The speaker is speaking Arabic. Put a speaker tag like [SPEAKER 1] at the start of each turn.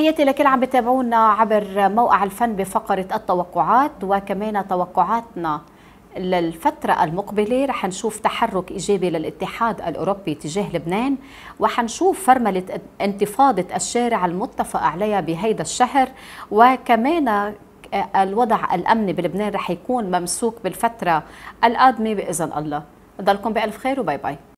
[SPEAKER 1] تحياتي لكل عم بتابعونا عبر موقع الفن بفقرة التوقعات، وكمان توقعاتنا للفترة المقبلة. رح نشوف تحرك إيجابي للاتحاد الأوروبي تجاه لبنان، وحنشوف فرملة انتفاضة الشارع المتفق عليها بهيدا الشهر، وكمان الوضع الأمني بلبنان رح يكون ممسوك بالفترة القادمة بإذن الله. ضلكم بألف خير وباي باي.